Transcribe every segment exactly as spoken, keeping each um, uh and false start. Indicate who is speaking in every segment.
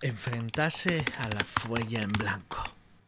Speaker 1: Enfrentarse a la fuella en blanco.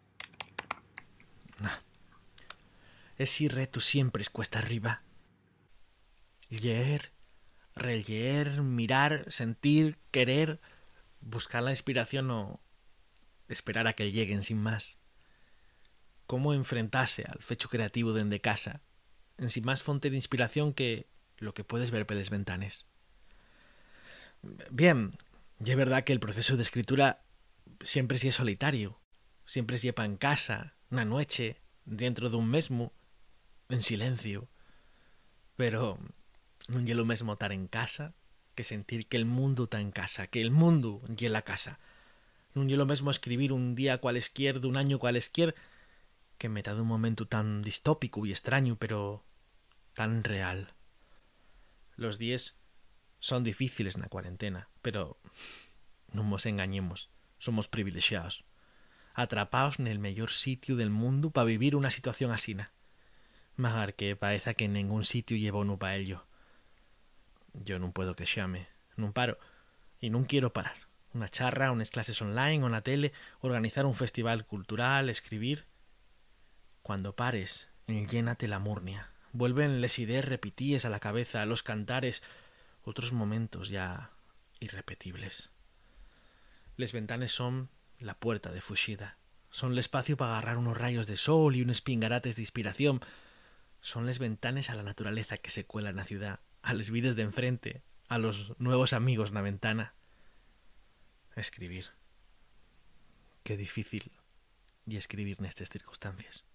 Speaker 1: No. Ese reto siempre es cuesta arriba. Leer, releer, mirar, sentir, querer, buscar la inspiración o esperar a que lleguen sin más. Cómo enfrentarse al fecho creativo dende casa, en sin más fonte de inspiración que lo que puedes ver por las ventanas. Bien, y es verdad que el proceso de escritura siempre sí es solitario, siempre se lleva en casa, una noche, dentro de un mesmo, en silencio, pero no es lo mismo estar en casa que sentir que el mundo está en casa, que el mundo y la casa. No es lo mismo escribir un día cualesquier, de un año cualesquier, que en mitad de un momento tan distópico y extraño, pero tan real. Los días son difíciles en la cuarentena, pero no nos engañemos, somos privilegiados, atrapados en el mejor sitio del mundo para vivir una situación asina. Más que parece que en ningún sitio llevo uno para ello. Yo no puedo queixarme, no paro, y no quiero parar. Una charra, unas clases online, una tele, organizar un festival cultural, escribir. Cuando pares, llénate la murnia. Vuelven les ideas repetidas a la cabeza, los cantares, otros momentos ya irrepetibles. Les ventanas son la puerta de fuxida. Son el espacio para agarrar unos rayos de sol y unos pingarates de inspiración. Son les ventanas a la naturaleza que se cuela en la ciudad, a les vides de enfrente, a los nuevos amigos en la ventana. Escribir. Qué difícil y escribir en estas circunstancias.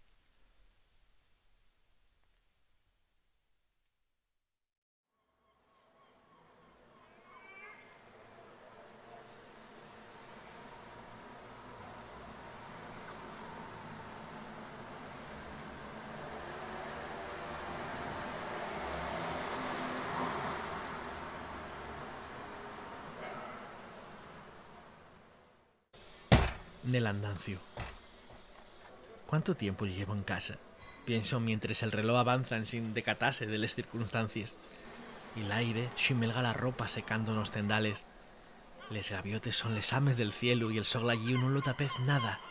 Speaker 1: Nel andancio. ¿Cuánto tiempo llevo en casa? Pienso mientras el reloj avanza en sin decatarse de las circunstancias. Y el aire ximelga la ropa secando los tendales. Les gaviotes son les ames del cielo y el sol allí no lo tapez nada.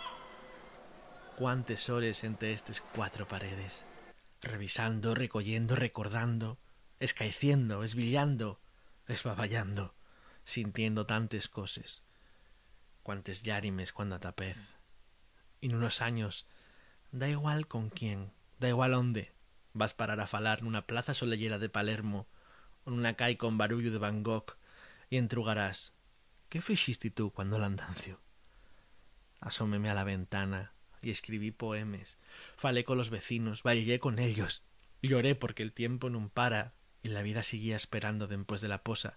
Speaker 1: Cuántas horas entre estas cuatro paredes, revisando, recogiendo, recordando, escaeciendo, esbillando, esbaballando, sintiendo tantas cosas. Cuántos llarimes cuando tapez. Y en unos años, da igual con quién, da igual dónde, vas parar a falar nunha plaza solellera de Palermo o nunha cai con barullo de Van Gogh y entrugarás, ¿qué fixiste tú cuando l'andancio? Asómeme a la ventana y escribí poemes, falé con los vecinos, bailé con ellos, lloré porque el tiempo no para y la vida seguía esperando después de la posa.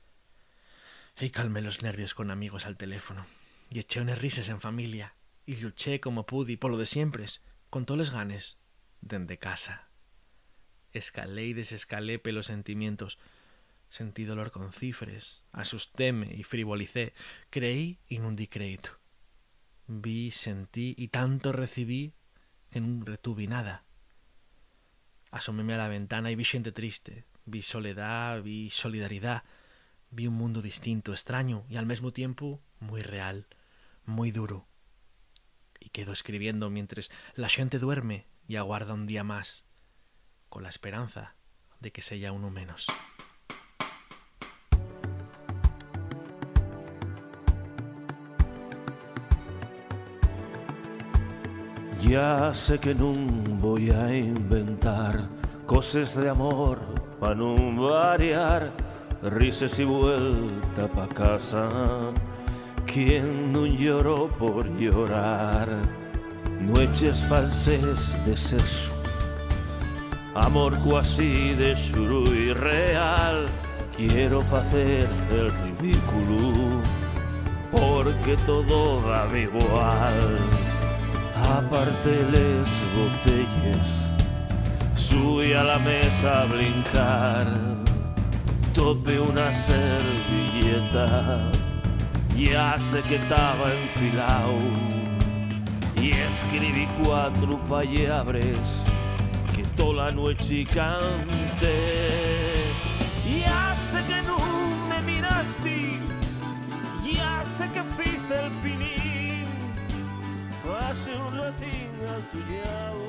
Speaker 1: Y calmé los nervios con amigos al teléfono, y eché unas risas en familia, y luché como pude, por lo de siempre, con todos los ganes, dende casa. Escalé y desescalé pelos sentimientos, sentí dolor con cifres, asustéme y frivolicé, creí y no di crédito. Vi, sentí y tanto recibí que no retuve nada. Asómeme a la ventana y vi gente triste, vi soledad, vi solidaridad. Vi un mundo distinto, extraño y al mismo tiempo muy real, muy duro. Y quedo escribiendo mientras la gente duerme y aguarda un día más, con la esperanza de que sea uno menos.
Speaker 2: Ya sé que no voy a inventar cosas de amor para no variar. Risas y vuelta pa' casa. ¿Quién no lloró por llorar? Noches falses de sexo, amor cuasi de xuro y real. Quiero facer el ridículo porque todo da igual. Aparte les botelles, subí a la mesa a brincar. Tope una servilleta, ya sé que estaba enfilao, y escribí cuatro palabras que toda la noche canté. Ya sé que no me miraste, ya sé que y aún